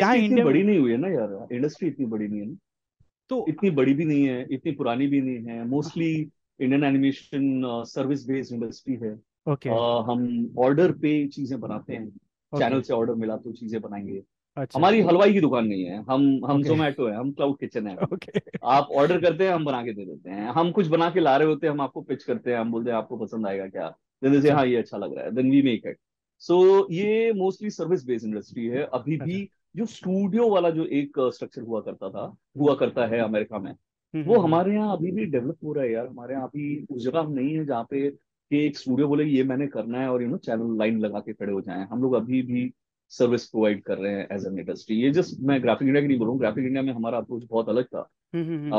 क्या इंडस्ट्री इतनी इंडिया में। बड़ी नहीं हुई है ना यार, इंडस्ट्री इतनी बड़ी नहीं है ना। तो इतनी बड़ी भी नहीं है, इतनी पुरानी भी नहीं है। Mostly Indian animation service based industry है। ओके। हम ऑर्डर पे चीजें बनाते हैं। ओके। चैनल से ऑर्डर मिला तो चीजें बनाएंगे। अच्छा। हमारी हलवाई की दुकान नहीं है, हम ओके। जोमेटो है, हम क्लाउड किचन है। ओके। आप ऑर्डर करते हैं, हम बना के दे देते हैं। हम कुछ बना के ला रहे होते हैं, हम आपको पिच करते हैं, हम बोलते हैं आपको पसंद आएगा क्या। देन से अच्छा। हाँ ये अच्छा लग रहा है, then we make it. So ये मोस्टली सर्विस बेस्ड इंडस्ट्री है अभी भी। अच्छा। जो स्टूडियो वाला जो एक स्ट्रक्चर हुआ करता था, हुआ हम्म। करता है अमेरिका में, हम्म। वो हमारे यहाँ अभी भी डेवलप हो रहा है यार। हमारे यहाँ अभी उस जगह हम नहीं है जहाँ पे कि एक स्टूडियो बोले ये मैंने करना है और चैनल लाइन लगा के खड़े हो जाएं। हम लोग अभी भी सर्विस प्रोवाइड कर रहे हैं एज एन इंडस्ट्री। ये जस्ट मैं ग्राफिक इंडिया की नहीं बोलूँ, ग्राफिक इंडिया में हमारा अप्रोच बहुत अलग था। हम्म। हम्म।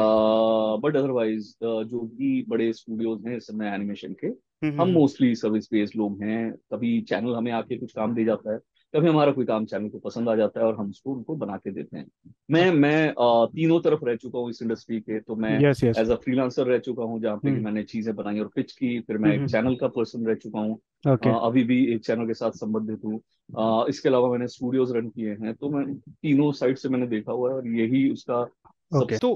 बट अदरवाइज जो भी बड़े स्टूडियोज हैं इस समय एनिमेशन के, हम्म। हम मोस्टली सर्विस बेस्ड लोग हैं। कभी चैनल हमें आके कुछ काम दे जाता है, कभी हमारा कोई काम चैनल को पसंद आ जाता है और हम उसको उनको बना के देते हैं। मैं तीनों तरफ रह चुका हूँ इस इंडस्ट्री के। तो मैं yes yes. As a freelancer रह चुका हूँ जहाँ पे कि हम्म। मैंने चीजें बनाई और पिच की। फिर मैं एक हम्म। चैनल का पर्सन रह चुका हूँ। ओके। अभी भी एक चैनल के साथ संबंधित हूँ। इसके अलावा मैंने स्टूडियोज रन किए हैं। तो मैं तीनों साइड से मैंने देखा हुआ है और यही उसका ओके। सबसे। तो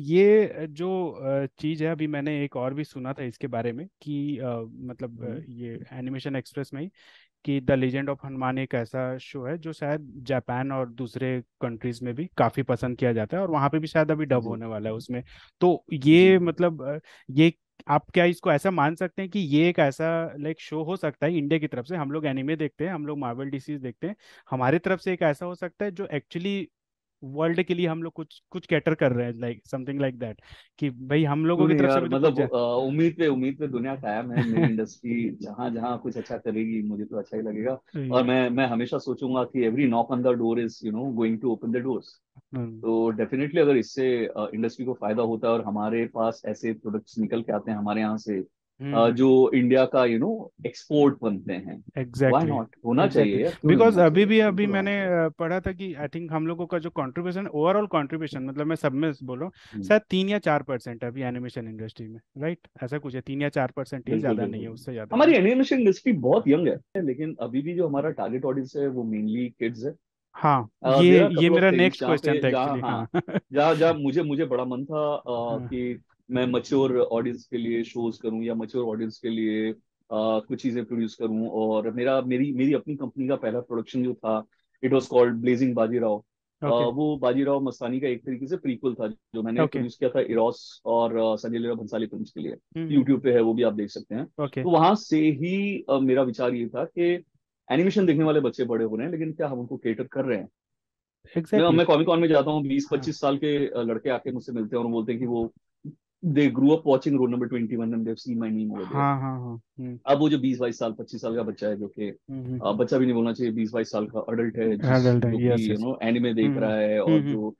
ये जो चीज़ है, अभी मैंने एक और भी सुना था इसके बारे में कि मतलब ये एनिमेशन एक्सप्रेस में ही कि द लेजेंड ऑफ हनुमान एक ऐसा शो है जो शायद जापान और दूसरे कंट्रीज में भी काफ़ी पसंद किया जाता है, और वहाँ पे भी शायद अभी डब जी होने वाला है उसमें। तो जी। ये मतलब ये आप क्या इसको ऐसा मान सकते हैं कि ये एक ऐसा लाइक शो हो सकता है इंडिया की तरफ से? हम लोग एनिमे देखते हैं, हम लोग मार्वल डीसीज देखते हैं, हमारी तरफ से एक ऐसा हो सकता है जो एक्चुअली वर्ल्ड के लिए हम लोग कुछ कुछ कैटर कर रहे हैं, लाइक समथिंग लाइक दैट, कि भाई हम लोगों क्यों की नहीं तरफ से यार, भी तो कुछ मतलब है। उम्मीद पे दुनिया कायम है। नई इंडस्ट्री जहां जहां कुछ अच्छा करेगी मुझे तो अच्छा ही लगेगा। और ये मैं हमेशा सोचूंगा कि every knock on the door is going to open the doors. Hmm. तो डेफिनेटली अगर इससे इंडस्ट्री को फायदा होता है और हमारे पास ऐसे प्रोडक्ट्स निकल के आते हैं हमारे यहाँ से, हम्म। जो इंडिया का एक्सपोर्ट बनते हैं, व्हाई एग्जैक्टली। नॉट, होना एग्जैक्टली। चाहिए यार, क्यों नहीं बिकॉज होना अभी चाहिए, भी अभी बिल्कुल होना मैंने चाहिए। पढ़ा था कि आई थिंक हम लोगों का जो कंट्रीब्यूशन, ओवरऑल कंट्रीब्यूशन, मतलब मैं सब में बोल रहा हूँ, हम्म, शायद 3 या 4% है अभी एनिमेशन इंडस्ट्री में, राइट? ऐसा कुछ है, 3 या 4% ही, बिल्कुल ज्यादा नहीं बिल्कुल। है, उससे ज्यादा हमारी नहीं। एनिमेशन इंडस्ट्री बहुत यंग है, लेकिन अभी भी जो हमारा टारगेट ऑडियंस है वो मेनली किड्स है। हाँ, देर आर ये कपल ऑफ मेरा थिंग्स नेक्स्ट जहाँ क्वेश्चन पे था जहाँ एक्चुअली, हाँ, हाँ। जहाँ जहाँ मुझे मुझे बड़ा मन था हाँ। कि मैं मच्योर ऑडियंस के लिए शोज करूं या मच्योर ऑडियंस के लिए कुछ चीजें प्रोड्यूस करूं। और मेरा मेरी मेरी अपनी कंपनी का पहला प्रोडक्शन जो था, it was called blazing Bajirao. Okay. वो बाजीराव मस्तानी का एक तरीके से प्रीक्वल था जो मैंने ओके। प्रोड्यूस किया था इरोस और संजय लीला भंसाली फिल्म्स के लिए। हम्म। यूट्यूब पे है, वो भी आप देख सकते हैं। ओके। तो वहां से ही मेरा विचार ये था कि एनिमेशन देखने वाले बच्चे बड़े हो रहे हैं, लेकिन क्या हम उनको केटर कर रहे हैं। एग्जैक्टली। मैं कॉमिक कॉन में जाता हूँ, बीस हाँ। पच्चीस साल के लड़के आके मुझसे मिलते हैं और वो बोलते हैं कि वो they grew up watching roll number 21 and they've seen my name over there. हाँ। हाँ। हाँ। हम्म। अब वो जो 20 22 साल 25 साल का बच्चा है, जो कि हम्म। बच्चा भी नहीं बोलना चाहिए, 20 22 साल का अडल्ट है, एडल्ट है, जो कि यस यस। एनिमे देख हम्म। रहा है और हम्म। जो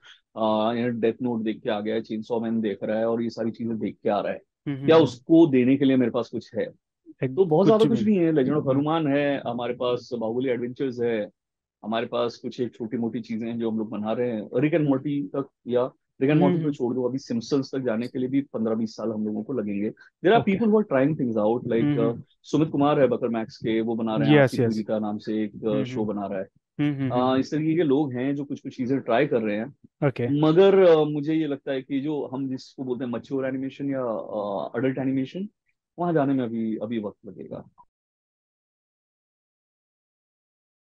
डेथ नोट देख के आ गया है, चेनसॉ मैन देख रहा है और ये सारी चीजें देख के आ रहा है। क्या हम्म। उसको देने के लिए मेरे पास कुछ है? तो बहुत कुछ ज्यादा भी कुछ नहीं। नहीं है। लेजेंड ऑफ हम्म। हनुमान है हमारे पास, बाहुबली एडवेंचर्स है हमारे पास, कुछ एक छोटी मोटी चीजें हैं जो हम लोग बना रहे हैं, रिक एंड हम्म। मोर्टी तक। या रिक एंड मोर्टी को हम्म। छोड़ दो, अभी सिम्पसन्स तक जाने के लिए भी 15 20 साल हम लोगों को लगेंगे। There are okay. People who are trying things out, like hmm. Sumit Kumar है बकर मैक्स के, वो बना रहे हैं यस आपकी यस। पूरी का नाम से एक शो हम्म। बना रहा है। हम्म। इस तरीके के लोग हैं जो कुछ कुछ चीजें ट्राई कर रहे हैं। ओके। मगर मुझे ये लगता है कि जो हम जिसको बोलते हैं मच्योर एनिमेशन या अडल्ट एनिमेशन, वहां जाने में अभी अभी वक्त लगेगा।